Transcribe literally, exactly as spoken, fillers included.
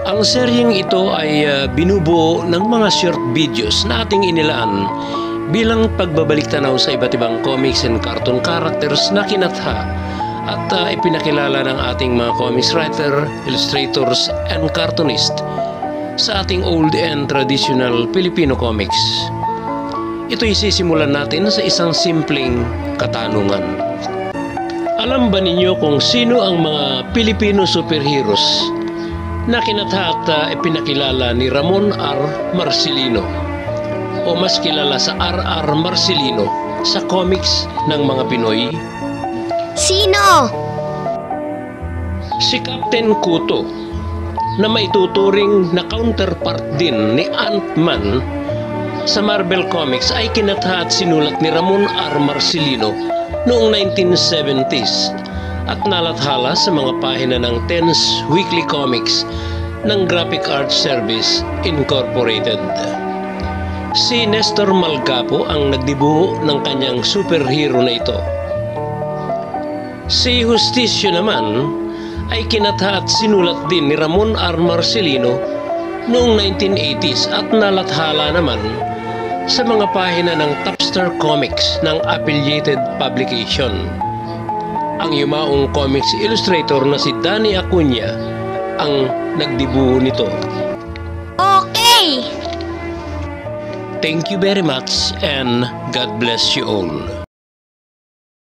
Ang seryeng ito ay uh, binubuo ng mga short videos na ating inilaan bilang pagbabalik tanaw sa iba't ibang comics and cartoon characters na kinatha at uh, ipinakilala ng ating mga comics writer, illustrators, and cartoonist sa ating old and traditional Filipino comics. Ito'y sisimulan natin sa isang simpleng katanungan. Alam ba ninyo kung sino ang mga Filipino superheroes na kinatha at uh, ipinakilala ni Ramon R. Marcelino o mas kilala sa R R. Marcelino sa comics ng mga Pinoy? Sino? Si Captain Kuto, na maituturing na counterpart din ni Ant-Man sa Marvel Comics, ay kinatha at sinulat ni Ramon R. Marcelino noong nineteen seventies at nalathala sa mga pahina ng Tens Weekly Comics ng Graphic Arts Service Incorporated. Si Nestor Malgapo ang nagdibuho ng kanyang superhero na ito. Si Justicio naman ay kinatha at sinulat din ni Ramon R. Marcelino noong nineteen eighties at nalathala naman sa mga pahina ng Topstar Comics ng affiliated publication. Ang yumaong comics illustrator na si Danny Acuña ang nagdibuho nito. Okay! Thank you very much and God bless you all.